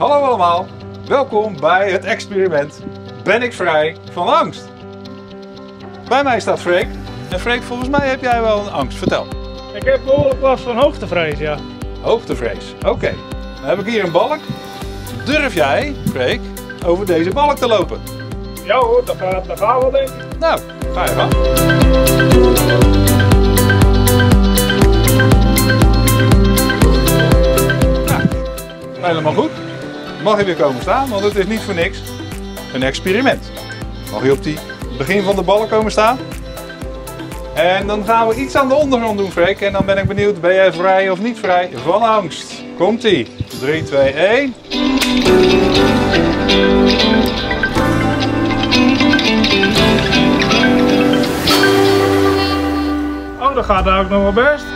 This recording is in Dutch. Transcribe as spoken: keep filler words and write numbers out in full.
Hallo allemaal, welkom bij het experiment Ben ik vrij van angst? Bij mij staat Freek. En Freek, volgens mij heb jij wel een angst. Vertel. Ik heb behoorlijk last van hoogtevrees, ja. Hoogtevrees, oké. Okay. Dan heb ik hier een balk. Durf jij, Freek, over deze balk te lopen? Ja hoor, dat gaat, dat gaat wel denk ik. Nou, ga je gang. Nou, helemaal goed. Mag je weer komen staan, want het is niet voor niks een experiment. Mag je op die begin van de balk komen staan? En dan gaan we iets aan de ondergrond doen, Freek. En dan ben ik benieuwd, ben jij vrij of niet vrij van angst? Komt-ie. drie, twee, één. Oh, dat gaat eigenlijk nog wel best.